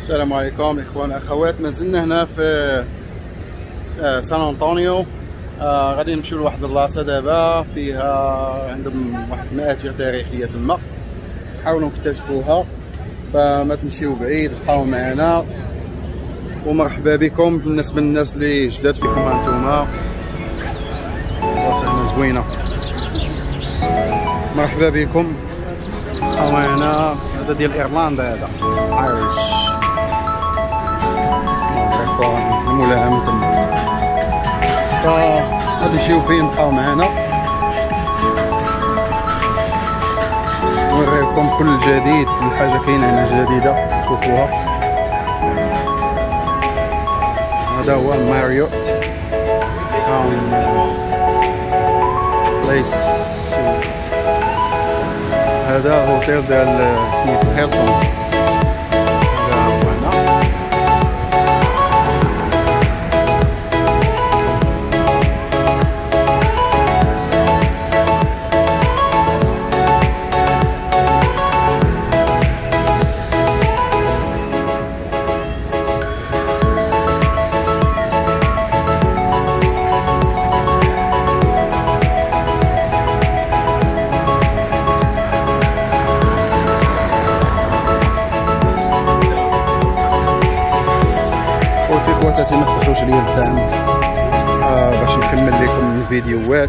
السلام عليكم اخوان اخوات، ما زلنا هنا في سان أنطونيو. غادي نمشيو لواحد البلاصه دابا فيها عندهم واحد المآثر تاريخيه تما، حاولوا نكتشفوها، فما تمشيو بعيد، بقاو معنا. ومرحبا بكم بالنسبه للناس اللي جداد فيكم هانتوما، بلاصه هنا زوينه. مرحبا بكم، بقاو معنا. هذا ديال ايرلندا، هذا ايرش المولاها من تما. غادي نمشيو فين، بقاو معنا نوريكم كل جديد، كل حاجه كاينه هنا جديده شوفوها. هذا هو الماريوت تاون بليس. هذا هوتيل ديال سميتو هيلتون. خواتاتي ما تخرجوش ليا الدعم باش نكمل لكم الفيديوهات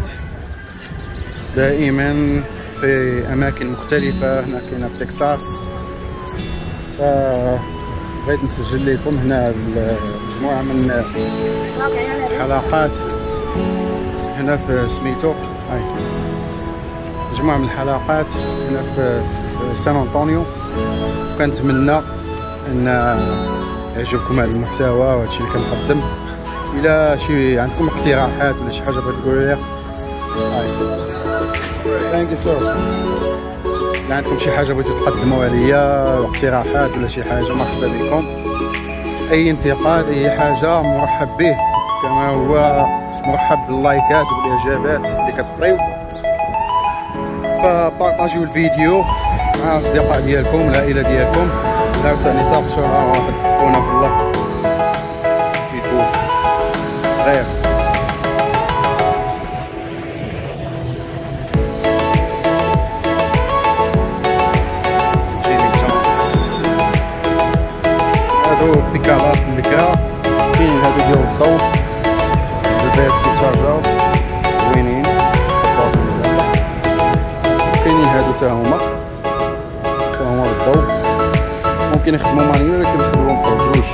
دائما في اماكن مختلفه. هنا كاينه في تكساس، بغيت نسجل لكم هنا مجموعه من الحلقات هنا في سميتو، هاي مجموعه من الحلقات هنا في سان أنطونيو. كنتمنى ان يعجبكم هذا المحتوى وهادشي اللي كنقدم. الى شي عندكم اقتراحات ولا شي حاجه بغيت تقولوا لي، ثانك يو سو. الا عندكم شي حاجه بغيتو تقدموها ليا، اقتراحات ولا شي حاجه، مرحبا بكم. اي انتقاد، اي حاجه مرحب به، كما هو مرحب باللايكات وبالاعجابات اللي كتعطيو. فبارطاجيو الفيديو مع الاصدقاء ديالكم، العائله ديالكم. لا وسعني تابشوها واحد خونا في الله يكون صغير. هادو بيكالات البكرة، كاين هادو ديال الضوء، البيت كيتشارجاو زوينين. كاينين هادو تا هما بالضوء، ممكن يخدموا مانيوال ولكن نخلوهم بجوج.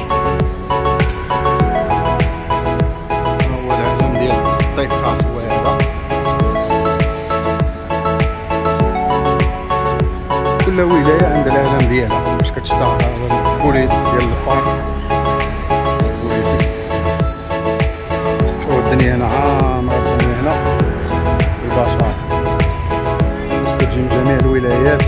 هو العلم ديال تكساس هو هذا. كل ولاية عندها العلم ديالها باش كتشتهر. البوليس ديال البارك البوليسي. شوفوا الدنيا هنا عامرة، الدنيا هنا بالبشر، الناس كتجي من جميع الولايات.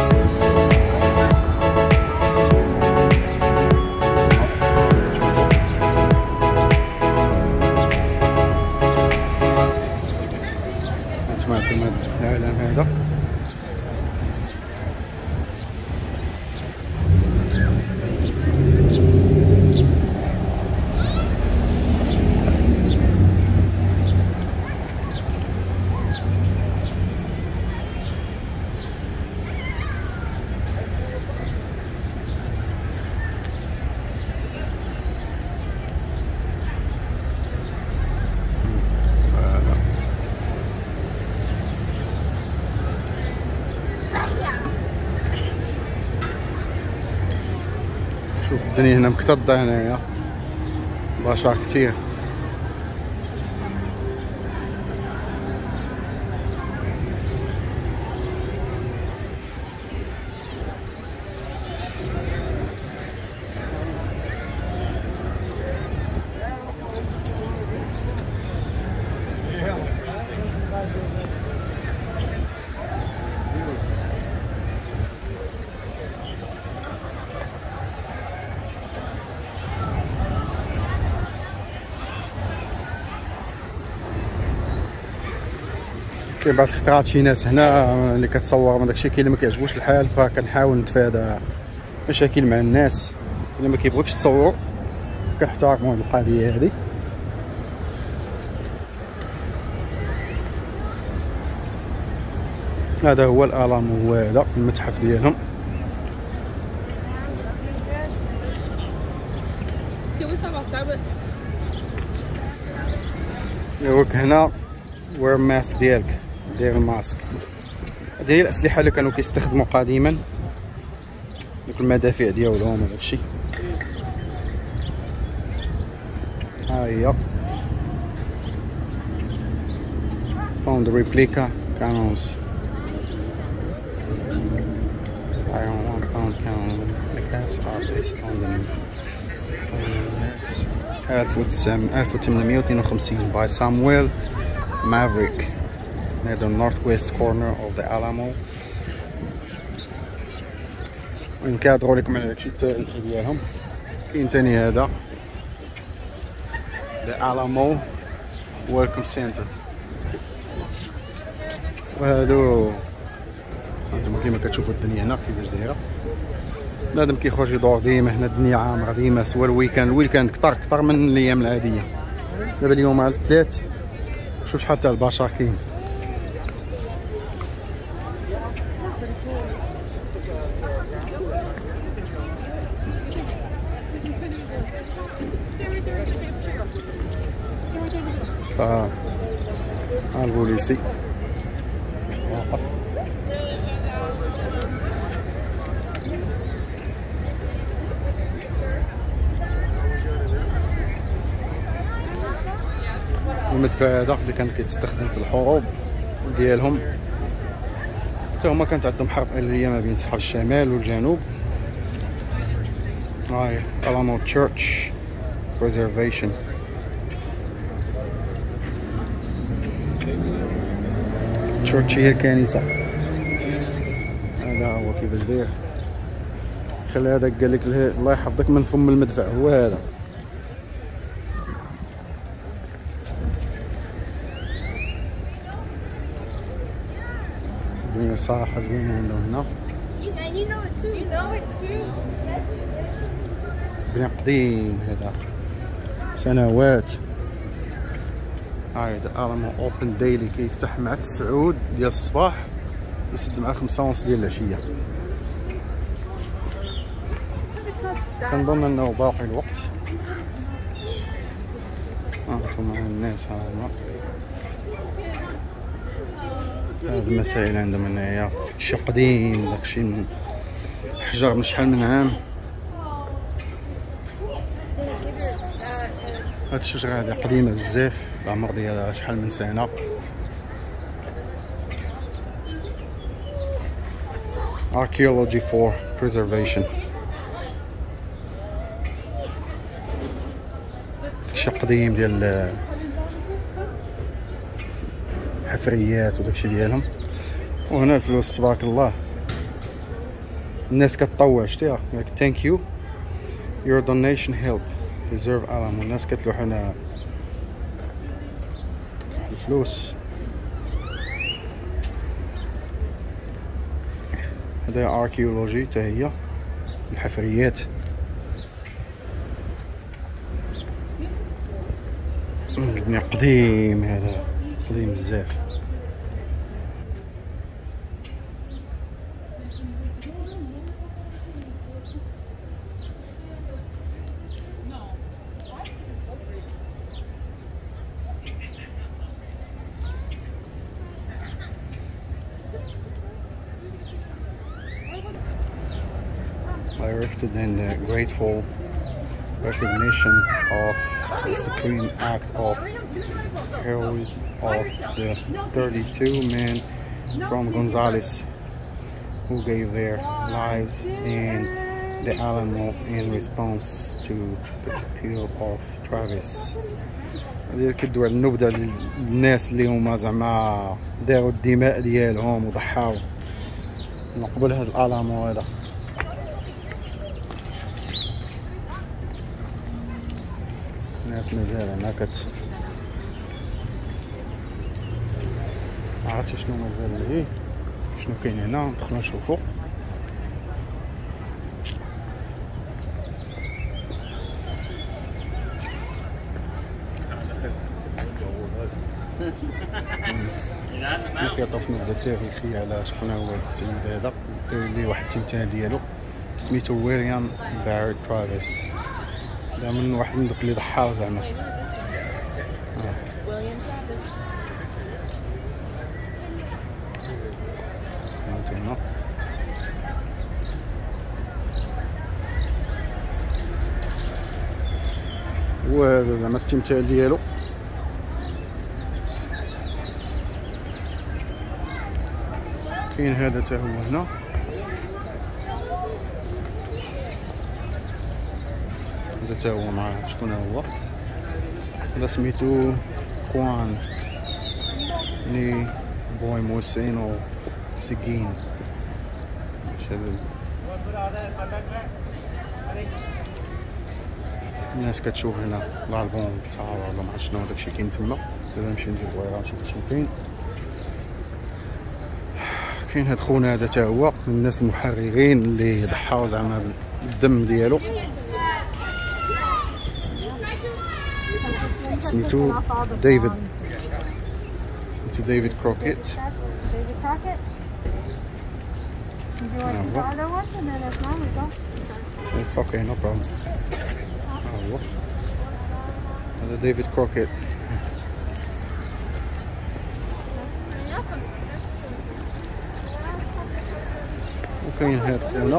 العالم هذا شوف الدنيا هنا مكتظة، هنايا بشر كتير. كاين بعض الخطرات شي ناس هنا اللي كتصور من داكشي، كاين اللي ما كيعجبوش الحال، فكنحاول نتفادى مشاكل مع الناس. اللي ما كيبغيوكش تصوروا كنحترموا هاد القضيه هادي. هذا هو الالامو، هو هذا المتحف ديالهم. يقولك هنا وير ماسك ديالك، دير الماسك. هذه هي الاسلحه اللي كانوا كيستخدموا قديما، دوك المدافع ديالهم وداكشي. ها هي found the replica cannons. Iron 1 pound cannon replicas are based on the 1852 by Samuel Maverick near the northwest corner of the Alamo. ونكادروا لكم على داكشي التاريخي ديالهم. كاين تاني هذا The Alamo Welcome Center. وهادو هانتوما كيما كتشوفوا الدنيا هنا كيفاش دايره. بنادم كيخرج يدور ديما هنا، الدنيا عامره ديما، سوا الويكاند كتر من الايام العاديه. دابا اليوم على الثلاث، شوف شحال تاع البشر كاين. البوليسي واقف. المدفع هذا اللي كان كيتستخدم في الحروب ديالهم، حتى هما كانت عندهم حرب اهليه ما بين صحاب الشمال والجنوب. هاي Alamo Church Preservation. تشورتش هي الكنيسة. هذا هو كيفاش داير. خلي هذاك قالك الله يحفظك من فم المدفع، هو هذا. الدنيا صراحة زوينة عندهم هنا. بني قديم هذا، سنوات. هذا Alamo اوبن ديلي، كيفتح مع 9 ديال الصباح يسد مع 5:30 ديال العشيه. كنظن انه باقي الوقت. هانتوما الناس ها هما، هاد المسائل عندهم هنايا. داكشي قديم، داكشي حجر من شحال من عام. هاد الشجرة هادي قديمة بزاف، العمر ديالها شحال من سنة. Archaeology for preservation. داكشي قديم ديال الحفريات وداكشي ديالهم. وهنا الفلوس تبارك الله، الناس كتطوع. شتيها thank you your donation help preserve Alamo. الناس كتلوح هنا الفلوس. هذا اركيولوجي حتى هي، الحفريات. البناء قديم، هذا قديم بزاف. Erected in the grateful recognition of the supreme act of heroism of the 32 men from Gonzales who gave their lives in the Alamo in response to the appeal of Travis. هذه كدوي على النبذة للناس اللي هما زعما داروا الدماء ديالهم وضحاو من قبل هذا الألامو هذا. الناس مازال هنا معرفتش شنو مازال ليه، شنو كاين هنا. ندخلو نشوفو. كيعطيوك نبذه تاريخيه على شكون هو هذا السيد هذا. داير ليه واحد التمثال ديالو سميتو ويليام بارد ترافيس. هذا من واحد من دوك اللي ضحاو زعما. وهذا زعما التمثال ديالو. كاين هذا تا هو هنا. هذا تا هو معاه شكون هو. هذا سميتو خوان ني بوي موسينو سيكين. الناس كتشوف هنا الالبوم تاع ولا ما شنو داكشي كاين تما. دابا نمشي نجيب وراه نشوف شنو كاين. كاين هاد خونا هذا تا هو من الناس المحررين اللي ضحاو زعما بالدم ديالو. سميتو ديفيد. سميتو ديفيد كروكيت. It's okay, no problem. هذا ديفيد كروكيت. وكاين هاد خونا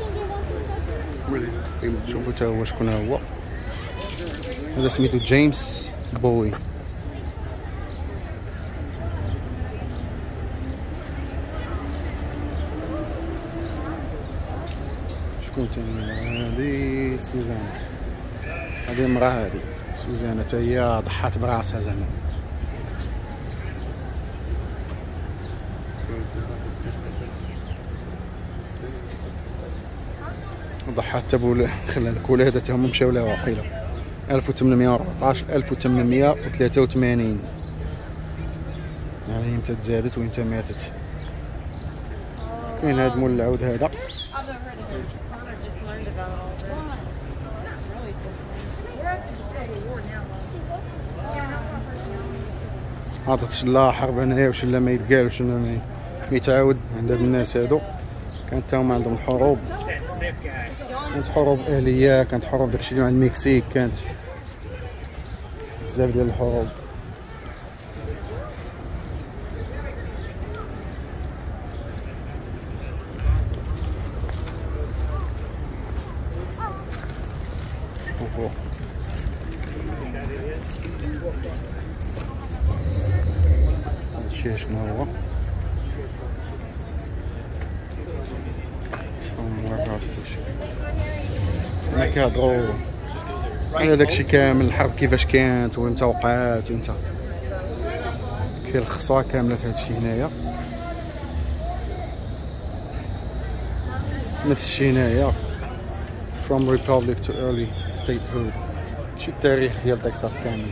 شوفوا تا هو شكون هو. هذا سميتو جيمس بوي. شكون تاني؟ هادي سوزان. هادي المراه هادي سوزان حتى هي ضحات براسها زعما. ضحات تبول خلى لك ولادها هما مشاو لها واقيلا 1814 1883 يعني امتى تزادت وامتى ماتت. كاين هاد مول العود هذا. عطت لا حرب هنايا وش لا ما يتقال وش لا ما يتعاود عند هاد الناس هادو. كانت هما عندهم الحروب. كانت حروب اهليه. كانت حروب داكشي مع المكسيك. كانت بزاف ديال الحروب. هادشي شنو هو. هنا كيهضروا على داكشي كامل الحرب كيفاش كانت وامتى وقعات وامتى. كيلخصوها كامله في هادشي هنايا. نفس الشيء هنايا from republic to early statehood. شي التاريخ ديال تكساس كامل.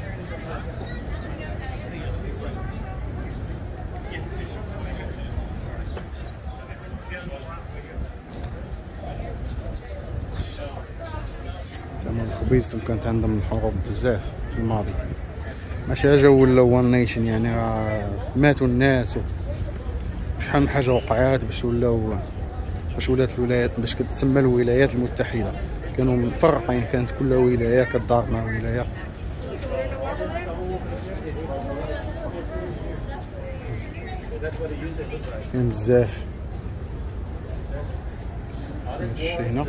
الخبيز كانت عندهم الحروب بزاف في الماضي. ماشي حاجه ولاو وان نيشن يعني ماتوا الناس وشحال من حاجه وقعات باش ولاو باش ولات الولايات باش كتسمى الولايات المتحده. كانوا مفرقين. كانت كل ولايه كتدار مع ولايه. كاين بزاف. هادشي هنا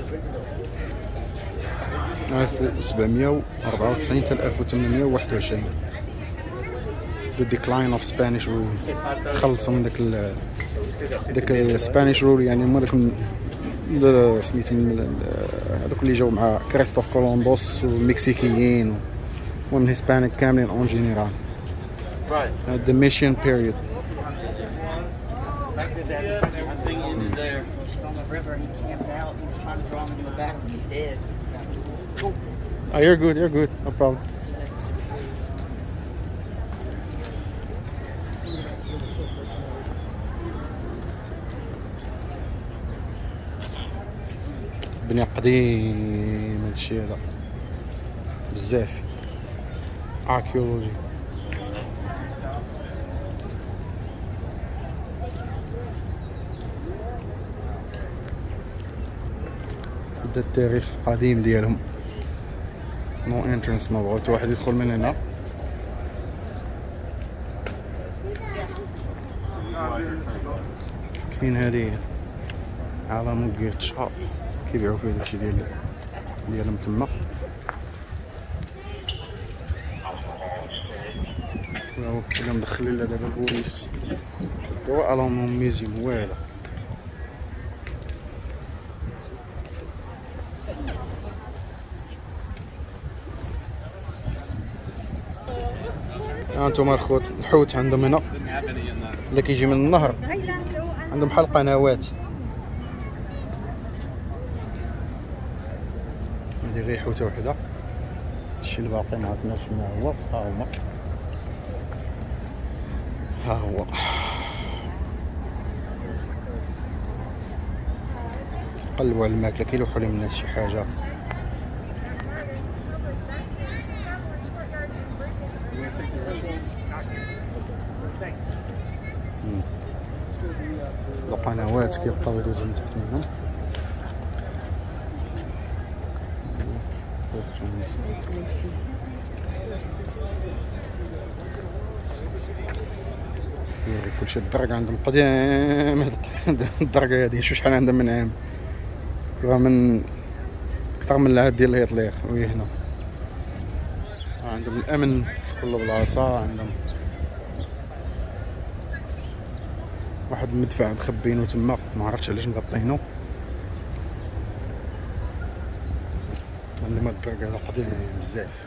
1794 حتى 1821 The decline of Spanish rule. تخلصوا من داك السبانيش رول يعني هما داك سميتهم هذوك اللي جاو مع كريستوف كولومبوس والمكسيكيين والهسبانيك كاملين اون جينيرال. The mission period. Oh, you're good, no problem. بنية قديم هادشي هذا بزاف. archaeology. هذا التاريخ القديم ديالهم. نو انترنس، ما بغا حتى واحد يدخل من هنا. كاين هذه علامة كيرت شهر كيبيعو فيه داكشي ديالهم تما. إلا مدخلين لها دابا البوليس دوا الوم ميزيوم والو. هانتوما الخوت الحوت عندهم هنا اللي كيجي من النهر، عندهم بحال قنوات. هادي غير حوته وحده، الشيء الباقي ما عرفناش شنو هو. ها هو قلبوا على الماكله، كيلوحوا لهم الناس شي حاجه. القنوات كيبقاو يدوزو من تحت منهم. كلشي الدرك عندهم قديم. الدركه هادي شوف شحال عندهم من عام، راه من اكثر من العهد ديال هتلر. وهي هنا عندهم الامن في كل بلاصه، عندهم واحد المدفع مخبينو تما، ما عرفتش علاش مغطينو. عندهم الدرك هذا قديم بزاف.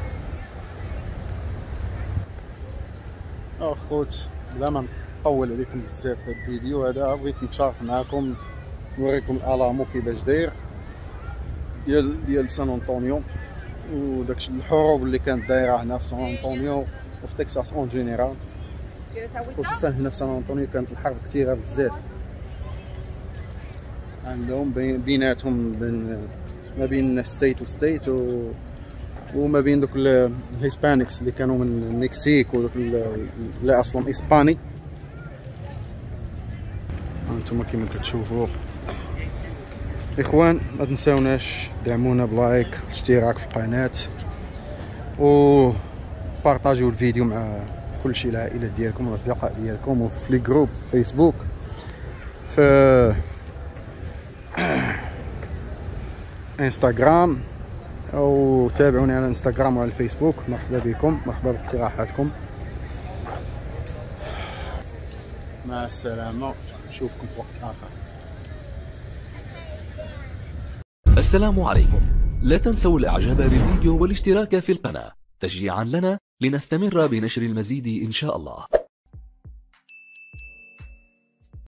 اخوت بلا ما نطول عليكم بزاف في الفيديو هذا، بغيت نتشارك معكم نوريكم الالامو كيفاش داير ديال سان انطونيو، وداكشي الحروب اللي كانت دايره هنا في سان انطونيو وفي تكساس اون جينيرال. خصوصا هنا في سان انطونيو كانت الحرب كثيره بزاف عندهم، بيناتهم ما بين ستيت وستيت وما بين دوك الهيسبانيكس اللي كانوا من المكسيك ودوك اللي اصلا اسباني. هانتوما كيما كتشوفوا اخوان، ما تنساوناش دعمونا بلايك اشتراك في القناه و بارطاجيو الفيديو مع كلشي العائله ديالكم والاصدقاء ديالكم وفي لي جروب في فيسبوك، في انستغرام، او تابعوني على انستغرام وعلى الفيسبوك. مرحبا بكم، مرحبا باقتراحاتكم. مع السلامه، نشوفكم في وقت اخر. السلام عليكم. لا تنسوا الاعجاب بالفيديو والاشتراك في القناة تشجيعا لنا لنستمر بنشر المزيد ان شاء الله.